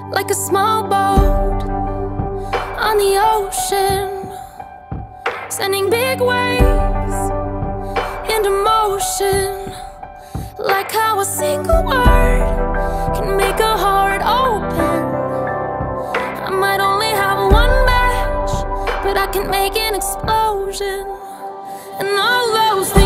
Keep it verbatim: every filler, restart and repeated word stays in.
like a small boat on the ocean, sending big waves into motion. Like how a single word can make a heart open. I might only have one match, but I can make an explosion. And all those things